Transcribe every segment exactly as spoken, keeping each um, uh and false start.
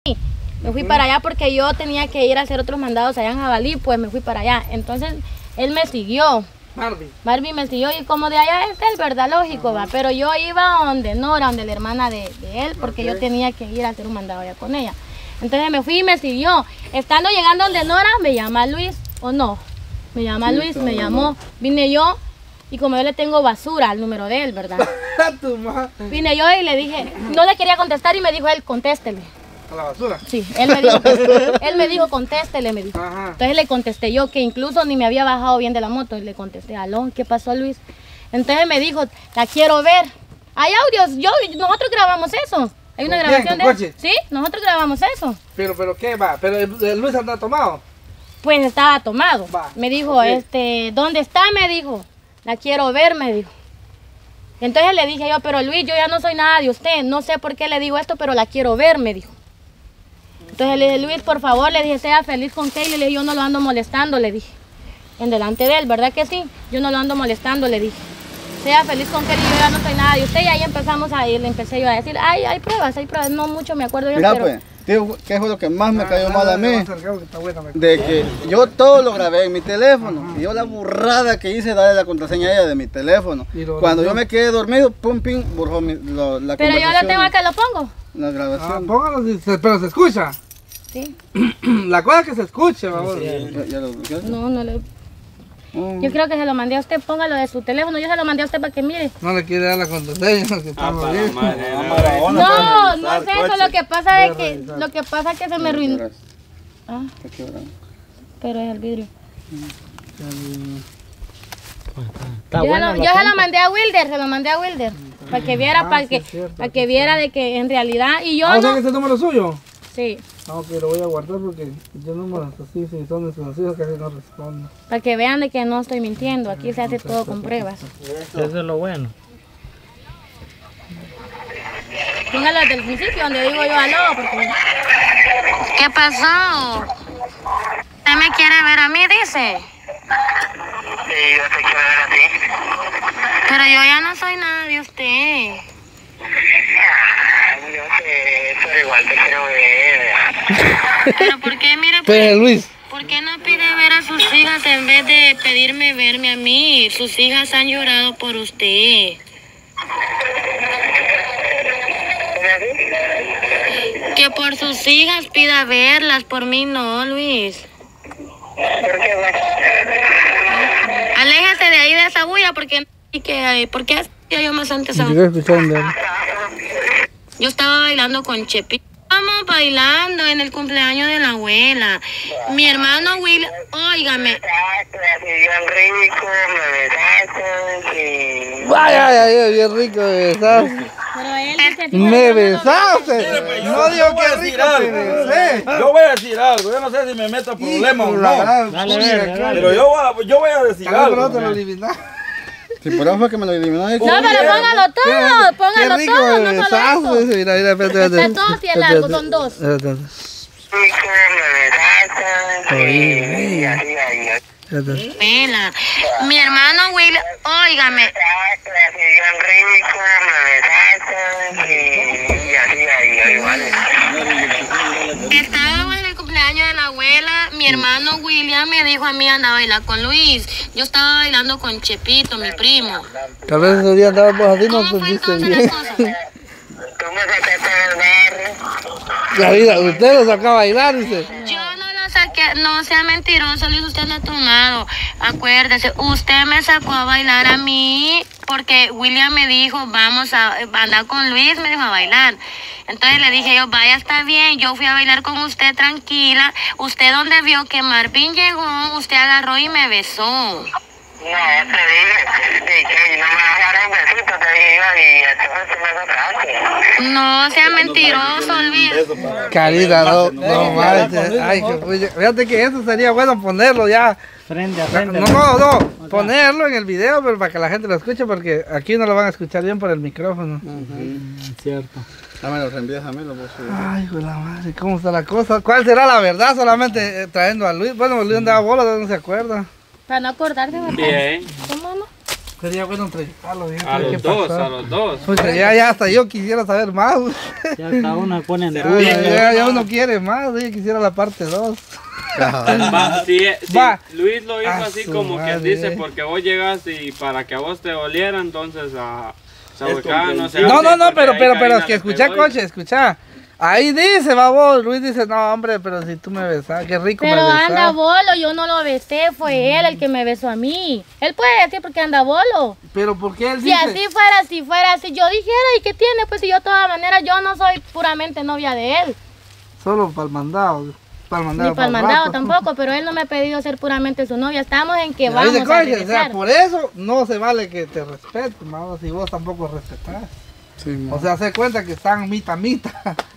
Me fui para allá porque yo tenía que ir a hacer otros mandados allá en Jabalí, pues me fui para allá. Entonces él me siguió. Marvin. Marvin me siguió y como de allá es él, ¿verdad? Lógico, va. Pero yo iba donde Nora, donde la hermana de, de él, porque okay. yo tenía que ir a hacer un mandado allá con ella. Entonces me fui y me siguió. Estando llegando donde Nora, me llama Luis, ¿o no? Me llama sí, Luis, me llamó. Vine yo y como yo le tengo basura al número de él, ¿verdad? Vine yo y le dije, no le quería contestar y me dijo él, contéstele. ¿A la basura? Sí, él me dijo, él me dijo, contéstele, me dijo. Ajá. Entonces le contesté yo, que incluso ni me había bajado bien de la moto, y le contesté, aló, ¿qué pasó, Luis? Entonces me dijo, la quiero ver. Hay audios, yo, nosotros grabamos eso. Hay una grabación de coche? Sí, nosotros grabamos eso. Pero, pero, ¿qué va? ¿Pero el Luis anda tomado? Pues estaba tomado. Va. Me dijo, okay. este, ¿dónde está? Me dijo, la quiero ver, me dijo. Entonces le dije yo, pero Luis, yo ya no soy nada de usted, no sé por qué le digo esto, pero la quiero ver, me dijo. Entonces le dije, Luis, por favor, le dije, sea feliz con Kelly, le dije, yo no lo ando molestando, le dije. En delante de él, ¿verdad que sí? Yo no lo ando molestando, le dije. Sea feliz con Kelly, yo ya no soy nada de usted. Y ahí empezamos a ir, le empecé yo a decir, ay, hay pruebas, hay pruebas, no mucho me acuerdo yo, Mira, pero... pues, tío, ¿qué fue lo que más me cayó mal a mí? De que yo todo lo grabé en mi teléfono. Y yo la burrada que hice, darle la contraseña a ella de mi teléfono. Cuando yo me quedé dormido, pum, pim, borró mi, lo, la pero yo lo tengo acá, lo pongo. La grabación. Ah, póngalo, pero se escucha. Sí. La cosa es que se escuche, vamos. Sí, ¿Ya, ya lo, ya? No, no le... Mm. Yo creo que se lo mandé a usted, póngalo de su teléfono, yo se lo mandé a usted para que mire. No le quiere dar la contraseña, que ah, bien. No, no, no es eso, lo que pasa es que, lo que pasa es que se me arruinó. Ah, pero es el vidrio. Yo, bueno, lo, yo se lo mandé a Wilder, se lo mandé a Wilder, mm, para que viera, ah, para, sí, que, cierto, para que viera de que en realidad, y yo ah, no... ¿sabes que ese número suyo? Sí. Ah, ok, lo voy a guardar porque yo números así, si son desconocidos, casi no respondo. Para que vean de que no estoy mintiendo, aquí se hace todo con pruebas. Eso es lo bueno. Póngalo desde el principio, donde digo yo aló, porque... ¿Qué pasó? ¿Usted me quiere ver a mí, dice? Sí, yo te quiero ver a ti. Pero yo ya no soy nada de usted. Yo sé, pero igual te quiero ver. Pero ¿por qué, mire, pues, Luis? ¿Por qué no pide ver a sus hijas en vez de pedirme verme a mí? Sus hijas han llorado por usted. Que por sus hijas pida verlas, por mí no, Luis. ¿Por qué, güey? Aléjate de ahí de esa bulla, porque... ¿Por qué hacía yo más antes? Yo estaba bailando con Chepi. Estamos bailando en el cumpleaños de la abuela. Mi hermano Will, óigame. Bien rico, me besaste. Vaya, vaya, bien rico, me besaste. Pero él dice, me besaste. No digo que rico te besé. Yo voy a decir algo, yo no sé si me meto en problemas o no. Dale, dale, dale. Pero yo voy a, yo voy a decir algo. Sí, por eso fue que me lo eliminó. No, pero póngalo todo, póngalo rico, todo, no solo eso. Mira, mira, espérate, espérate. Está todo así de largo, son dos. Vela, mi hermano Will, óigame. Bien rico, me besaste y así ahí, igual. Estaba en el cumpleaños de la abuela, mi hermano William me dijo a mí anda a bailar con Luis. Yo estaba bailando con Chepito, mi primo. Tal vez ese día andábamos así, no ¿Cómo fue entendiste entonces bien. las cosas? Tú me sacaste del barrio. La vida, usted lo sacó a bailar, dice. Yo no lo saqué, no sea mentiroso, Luis, usted lo ha tomado. Acuérdese, usted me sacó a bailar a mí porque William me dijo, vamos a andar con Luis, me dijo a bailar. Entonces le dije yo, vaya, está bien, yo fui a bailar con usted tranquila. Usted donde vio que Marvin llegó, usted agarró y me besó. No, te dije, que no me vas a dar un besito, te dije yo, y entonces tú me sacaste. No sea mentiroso, Luis. Carita, no, no manches. Ay, que fue- fíjate que eso sería bueno ponerlo ya. Frente a frente. No, no, no, ponerlo en el video, pero para que la gente lo escuche, porque aquí no lo van a escuchar bien por el micrófono. Cierto. Ah, me lo reenvías a mí, lo puedo subir. Ay, hijo de la madre, ¿cómo está la cosa? ¿Cuál será la verdad? Solamente eh, trayendo a Luis. Bueno, Luis andaba bola, no se acuerda. Para no acordarse, ¿verdad? Bien. ¿Cómo no? Sería bueno entrevistarlo. A los dos, a los dos. Pues ya, ya hasta yo quisiera saber más. Ya hasta uno pone en duda. Ya, ya uno quiere más, yo quisiera la parte dos. Va, si, si Va. Luis lo hizo A así su como madre. quien dice, porque vos llegaste y para que a vos te oliera, entonces a Sahuecán, no sé. No, no, no, porque pero, ahí pero, pero, Karina es que le escucha, pegó y- coche, escucha. Ahí dice, babos, Luis dice, no, hombre, pero si tú me besas, qué rico Pero me besas. anda bolo, yo no lo besé, fue él el que me besó a mí. Él puede decir porque anda bolo. Pero ¿por qué él Si dice? así fuera, si fuera, si yo dijera, ¿y qué tiene? Pues si yo de todas maneras, yo no soy puramente novia de él. Solo para el mandado. Para el mandado. Ni para el el mandado rato. tampoco, pero él no me ha pedido ser puramente su novia. Estamos en que Ahí vamos dice, a coche, o sea, regresar. por eso no se vale que te respeten, mamá, si vos tampoco respetás. Sí, ma. O sea, se cuenta que están mita mita.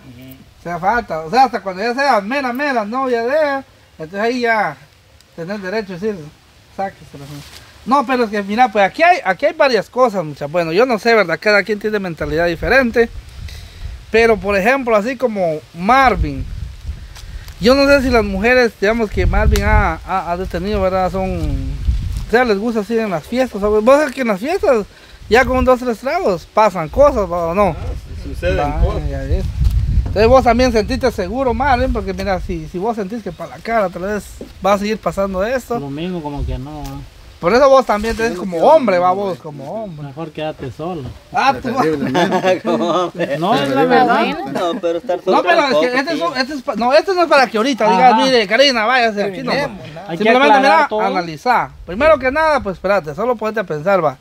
O sea, falta. O sea, hasta cuando ya seas mera mera novia de ella, entonces ahí ya tenés derecho a decir, sáquesela. No, pero es que mira, pues aquí hay, aquí hay varias cosas, muchachos. Bueno, yo no sé, ¿verdad? Cada quien tiene mentalidad diferente. Pero por ejemplo, así como Marvin. Yo no sé si las mujeres, digamos que Marvin ha, ha, ha detenido, ¿verdad? Son. O sea, les gusta así en las fiestas. ¿Sabes? Vos sabés que en las fiestas, ya con dos, tres tragos, pasan cosas, ¿o no? Suceden Vaya, cosas. ya ves. Entonces vos también sentiste seguro, Marvin, porque mira, si, si vos sentís que para la cara tal vez va a seguir pasando esto, Lo mismo como que no. ¿eh? por eso vos también tenés como hombre, va vos, como hombre. Mejor quédate solo. Ah, tú Terriblemente. No, es la Está verdad. bueno. No, pero estar solo No, pero es tampoco, que este, es, tío. un- este es pa- no, este no es para que ahorita digas, Ajá. mire, Karina, váyase aquí, no. Hay que Simplemente, mira, aclarar todo. analizar. Primero que nada, pues espérate, solo ponete a pensar, va.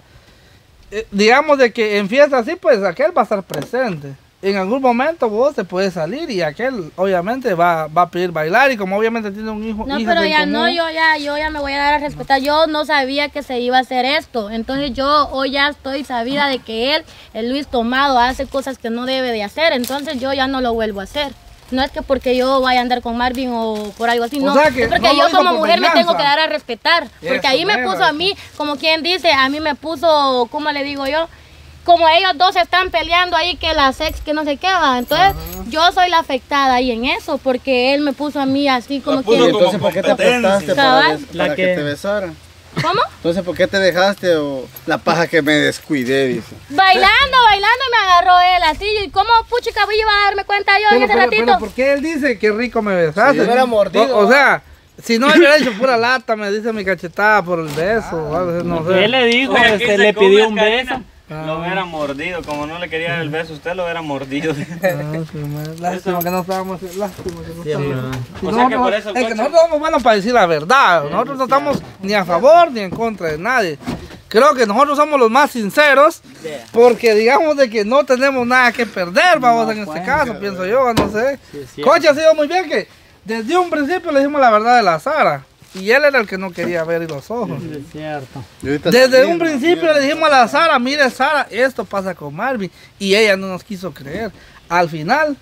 Eh, digamos de que en fiestas así, pues aquel va a estar presente. En algún momento vos te puedes salir y aquel obviamente va, va a pedir bailar y como obviamente tiene un hijo. No, hijas pero en ya no, común, yo ya, yo ya me voy a dar a respetar. Yo no sabía que se iba a hacer esto. Entonces yo hoy ya estoy sabida de que él, el Luis Tomado, hace cosas que no debe de hacer. Entonces yo ya no lo vuelvo a hacer. No es que porque yo vaya a andar con Marvin o por algo así, O no. sea que es porque no lo yo hizo como por mujer me venganza. tengo que dar a respetar. Porque Eso, ahí me mero, puso a eso. mí, como quien dice, a mí me puso, ¿cómo le digo yo? Como ellos dos están peleando ahí, que la sex, que no sé qué va. Entonces, yo soy la afectada ahí en eso, porque él me puso a mí así como La puso ¿Y quien... como entonces por qué te competencia. apretaste para, Cabal. des- La para que... que- te besara? ¿Cómo? Entonces, ¿por qué te dejaste o la paja que me descuidé, dice? Bailando, bailando, me agarró él así. ¿Y cómo puchica iba a darme cuenta yo en Pero, ese pero, ratito? pero, ¿por qué él dice que rico me besaste? Si hubiera mordido, O, o sea, si no hubiera hecho pura lata, me dice mi cachetada por el beso. o algo, no sé. Él le dijo, Oye, aquí este, se le come, pidió un Karina. beso. Lo hubiera mordido, como no le quería dar el beso, usted lo hubiera mordido. Ah, sí, man, lástima que no estábamos, lástima que no estábamos. Si O no, sea que no, por eso el es que coche- nosotros somos buenos para decir la verdad. Nosotros no estamos ni a favor ni en contra de nadie. Creo que nosotros somos los más sinceros porque digamos de que no tenemos nada que perder, vamos en este caso, pienso yo, no sé. Sí, es cierto. Coche ha sido muy bien que desde un principio le dijimos la verdad de la Sara y él era el que no quería ver los ojos. Sí, es cierto. Y ahorita Desde también, un principio mierda. le dijimos a la Sara, mire Sara, esto pasa con Marvin y ella no nos quiso creer. Al final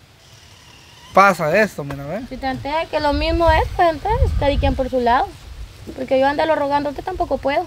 pasa esto, mira, ¿ves? Si te enteras que lo mismo es, pues entonces cada quien por su lado. Porque yo andarlo rogando, que tampoco puedo.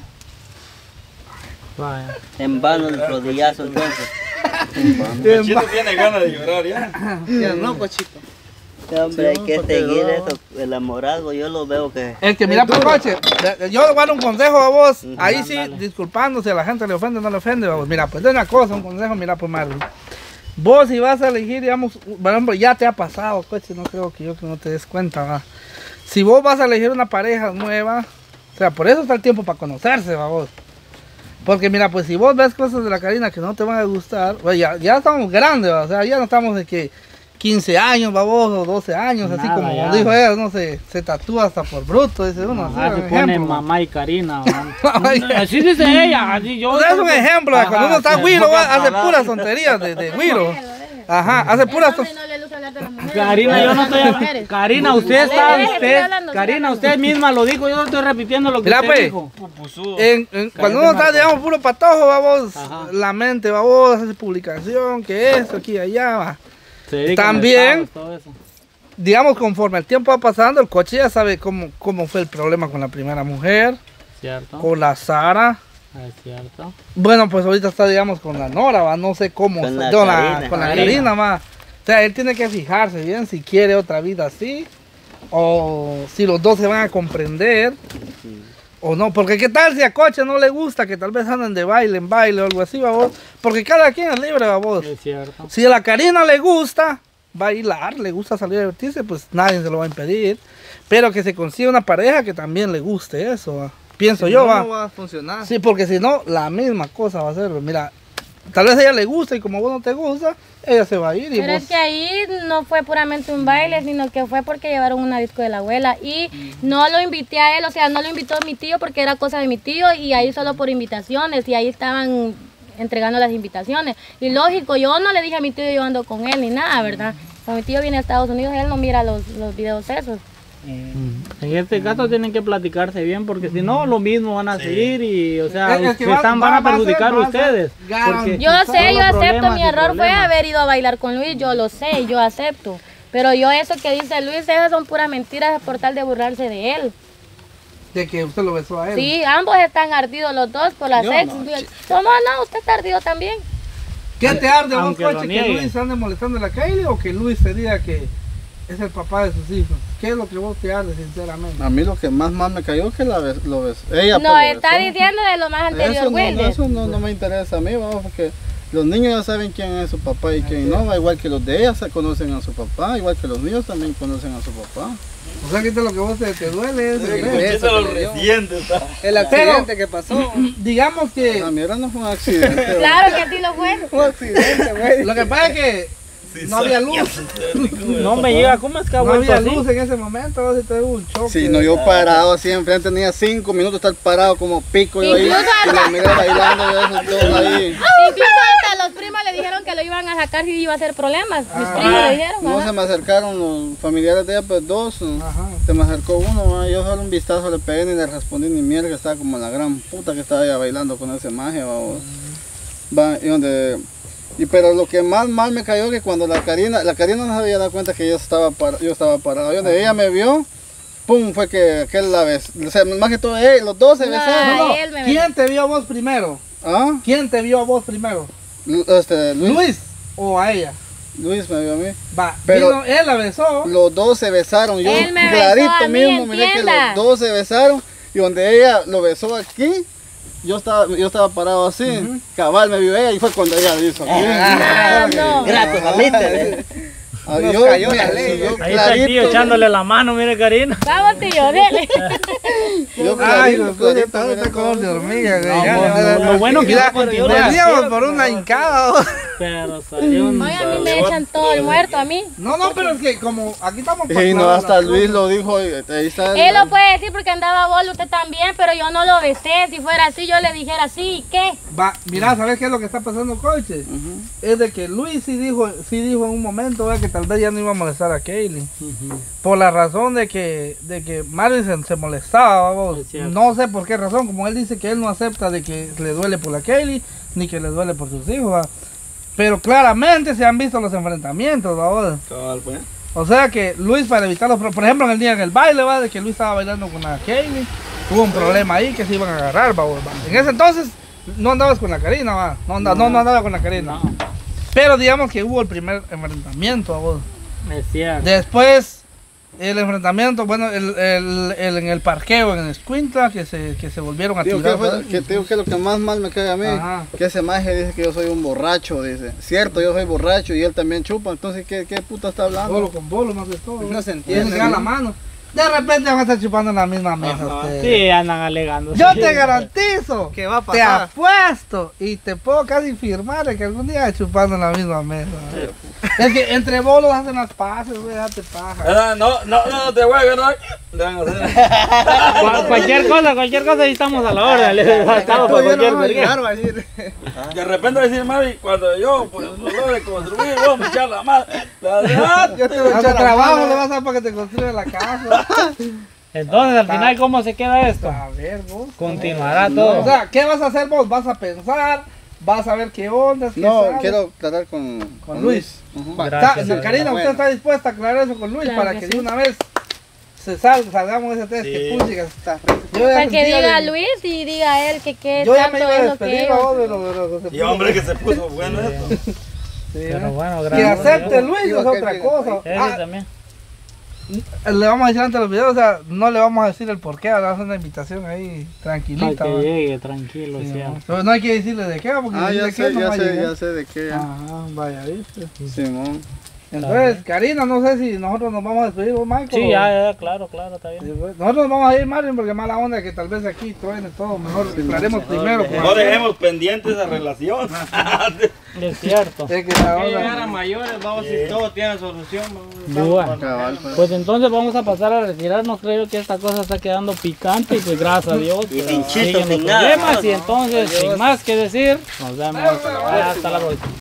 Vaya. En vano el rodillazo entonces. El chito tiene ganas de llorar ya. Ya no, cochito. Sí, hombre, hay Sí, que porque seguir no. eso, el amorazgo, yo lo veo que... Es que mira, pues, coche, yo le voy a dar un consejo a vos, Ujú, ahí sí, dale. disculpándose, a la gente le ofende o no le ofende, vamos. Mira, pues de una cosa, un consejo, mira, pues Marvin. Vos si vas a elegir, digamos, por ejemplo, ya te ha pasado, coche, no creo que yo que no te des cuenta, va. Si vos vas a elegir una pareja nueva, o sea, por eso está el tiempo para conocerse, va vos. Porque mira, pues si vos ves cosas de la Karina que no te van a gustar, pues ya, ya estamos grandes, ¿va? O sea, ya no estamos de que quince años, babos, o doce años, así Nada, como ya. dijo ella, no sé, se tatúa hasta por bruto, dice uno. Ah, así, se un pone ejemplo, ¿va? mamá y Karina. ¿va? Ay, Así dice ella. Así yo. O sea, es un ejemplo, Ajá, cuando uno está sí, güiro, pocas va, hace palabras. puras tonterías de, de güiro. Ajá, hace puras El hombre tonterías. no le luce hablar de las mujeres, Karina, yo no estoy hablando de las hablando. mujeres. Karina, usted Dale, está. deje, estoy Usted, hablando, estoy Karina, hablando. usted misma lo dijo. Yo no estoy repitiendo lo que Mira, usted pues. dijo. Pupusudo. En, en- cuando uno Cállate, está, Marco. digamos, puro patojo, vamos, Ajá. la mente, vamos, hace publicación, que esto, aquí, allá, va. Se dedican a También- estados, todo eso. Digamos, conforme el tiempo va pasando, el coche ya sabe cómo, cómo fue el problema con la primera mujer, Cierto. con la Sara. Es cierto. Bueno, pues ahorita está, digamos, con la Nora, va, no sé cómo, Con la con la, Karina. con la Karina. Karina, va. O sea, él tiene que fijarse bien si quiere otra vida así, o si los dos se van a comprender, O no, porque qué tal si a Coche no le gusta que tal vez anden de baile en baile o algo así, babos. Porque cada quien es libre, babos. Es cierto. Si a la Karina le gusta bailar, le gusta salir a divertirse, pues nadie se lo va a impedir. Pero que se consiga una pareja que también le guste eso, ¿va? Pienso si yo, no, va. No va a funcionar. Sí, porque si no, la misma cosa va a ser. Mira, tal vez a ella le gusta y como a vos no te gusta, ella se va a ir. Y Pero vos... es que ahí no fue puramente un baile, sino que fue porque llevaron una disco de la abuela. Y no lo invité a él, o sea, no lo invitó mi tío porque era cosa de mi tío y ahí solo por invitaciones. Y ahí estaban entregando las invitaciones. Y lógico, yo no le dije a mi tío yo ando con él ni nada, ¿verdad? Cuando mi tío viene a Estados Unidos, él no mira los, los videos esos. En este caso tienen que platicarse bien porque si no lo mismo van a seguir y o sea Es que se va- están, va- van a va a ser- perjudicar va a ser ustedes. garantizado. porque Yo sé, solo yo acepto, problemas mi y error fue problemas. haber ido a bailar con Luis, yo lo sé, yo acepto. Pero yo eso que dice Luis, esas son puras mentiras por tal de burlarse de él. De que usted lo besó a él. Sí, ambos están ardidos los dos por la Yo sex. no, No, no, no, usted está ardido también. ¿Qué te arde vos, Aunque lo Coche? ¿Que niegue. Luis ande molestando a la Kylie o que Luis te diga que es el papá de sus hijos? ¿Qué es lo que vos te arde, sinceramente? A mí lo que más mal me cayó es que la bes- lo besó. Ella No, pues, lo está besó. diciendo de lo más anterior, Eso, no, Wilder. no, eso no, no me interesa a mí, vamos, porque los niños ya saben quién es su papá y quién no, va igual que los de ella se conocen a su papá, igual que los niños también conocen a su papá. O sea, que esto es lo que vos te, te duele. Es el ver. Eso lo reciente está. El accidente que pasó. Digamos que A mí era no fue un accidente. Claro que sí lo fue. Un accidente, güey. lo que pasa es que no había luz. No me llega, ¿cómo es que ha No vuelto había así? luz en ese momento, así te dio un choque. Sí, no, yo parado así enfrente, tenía cinco minutos de estar parado como pico yo ahí. Incluso Y la miré bailando y esos dos ahí. Incluso hasta los primos le dijeron que lo iban a sacar si iba a hacer problemas. Mis Ah. primos le dijeron, No ajá. se me acercaron los familiares de ella, pues dos. Ajá. Se me acercó uno, ah, yo solo un vistazo le pegué ni le respondí ni mierda, que estaba como la gran puta que estaba allá bailando con ese magia, babos. Va, y donde, y pero lo que más mal me cayó que cuando la Karina, la Karina no se había dado cuenta que yo estaba para, yo estaba parado, y donde ella me vio, pum, fue que, que él la besó, o sea, más que todo, eh, los dos se No, besaron. No, no. él me ¿Quién te vio a vos primero? ¿Ah? ¿Quién te vio a vos primero? Lu- Este, Luis, ¿Luis o a ella? Luis me vio a mí. Va, Pero- vino, él la besó. Los dos se besaron, yo Él me clarito besó a mí, mismo miré que entienda. los dos se besaron y donde ella lo besó aquí, yo estaba, yo estaba parado así, cabal me vio ella y fue cuando ella lo hizo aquí. Ah, no. Gracias, mamita. Ah, Nos yo, cayó mira, la ley. yo Ahí está el tío clarito, echándole la mano, mire Karina. Vamos, tío, dele. yo Ay, clarito, los clarito, está miré está color de todo. hormiga, güey. No, Ya, no, ya, ya, no, lo bueno que mira, no continúa. veníamos por una hincada. Pero salió un... Oye, a mí me echan todo el muerto, a mí. No, no, pero es que como aquí estamos Y no, para hasta las Luis cosas. lo dijo, y ahí está. Él lo puede decir porque andaba bolo, usted también, pero yo no lo besé. Si fuera así, yo le dijera así, ¿y qué? Va, mira, ¿sabes qué es lo que está pasando, Coche? Ujú. Es de que Luis sí dijo, sí dijo en un momento, ¿verdad? Que tal vez ya no iba a molestar a Kaylee. Por la razón de que, de que Madison se molestaba, vamos. Es cierto. No sé por qué razón, como él dice que él no acepta de que le duele por la Kaylee, ni que le duele por sus hijos, ¿va? Pero claramente se han visto los enfrentamientos, ¿va? Cabal, pues. O sea que Luis, para evitarlo, por por ejemplo en el día en el baile, ¿va? De que Luis estaba bailando con la Kaylee, hubo un problema ahí que se iban a agarrar, ¿va? ¿va? En ese entonces no andabas con la Karina, ¿va? No, anda- no, no andaba con la Karina. No, Pero digamos que hubo el primer enfrentamiento, ¿va? es cierto. Después, el enfrentamiento, bueno, el, el, el- en el parqueo, en Escuintla, que se, que se volvieron a Digo, tirar. ¿qué fue, ¿verdad? que, digo que lo que más mal me cae a mí, Ajá. que ese maje dice que yo soy un borracho, dice. Cierto, yo soy borracho y él también chupa, entonces ¿qué, qué puta está hablando? Bolo con bolo, más de todo. No se Tienen entiende. que dar la mano. De repente van a estar chupando en la misma mesa Ajá. ustedes. Sí, andan alegando. Yo sí. te garantizo, ¿Qué va a te pasar? apuesto y te puedo casi firmar de que algún día chupando en la misma mesa. Es que entre bolos hacen las paces, güey, date paja. Ah, No, no, no, no te voy a ganar. Le van a hacer. Cual- cualquier cosa, cualquier cosa, ahí estamos a la orden. Le estamos por cualquier vergüenza. Pues, De repente va a decir, Mari, cuando yo pues, lo logre construir, vos me echar la mano. La verdad, yo te voy a Hasta echar la trabajo mano. le vas a dar para que te construya la casa. Entonces, al final, ¿cómo se queda esto? A ver, vos. Continuará O todo. sea, ¿qué vas a hacer vos? Vas a pensar, vas a ver qué onda. qué No, sabes. quiero tratar con, Con Luis. Ujú. Va, Gracias, está- Dios. Karina, ¿usted Bueno. está dispuesta a aclarar eso con Luis Claro para que que sí. de una vez se salga, salgamos de ese test? Sí. Que puchica, está Yo ya Para que sentía diga de- Luis y diga él que qué Yo ya me tanto iba a es lo que despedir, ellos. vos, de lo- de lo que se y puso. hombre que se puso bueno esto. Sí, Pero ¿no? bueno, Que gracias. acepte Luis Digo, es que otra bien, cosa. Ese Ah, también. le vamos a decir antes de los videos, o sea, no le vamos a decir el porqué, le vamos a hacer una invitación ahí tranquilita. Para que ¿va? llegue tranquilo, sí, ¿no? Pero no hay que decirle de qué, porque ah, ya de sé, qué no ya va a sé, llegar. ya sé de qué. Ya. Ajá, vaya, viste. Simón. Entonces, Karina, no sé si nosotros nos vamos a despedir, ¿o Michael? Sí, ya, ya, claro, claro, está bien. Sí, pues, nosotros nos vamos a ir, Marvin, porque mala onda que tal vez aquí truene todo, mejor aclaremos primero. No, no dejemos pendiente esa relación. Es cierto. Es que la Que onda... llegar a mayores, vamos, si todo tiene solución. Bueno, pues entonces vamos a pasar a retirarnos. Creo que esta cosa está quedando picante y pues gracias a Dios. Y pues, sin chiste, siguen los sin nada. problemas y entonces, sin más que decir, nos vemos hasta la próxima.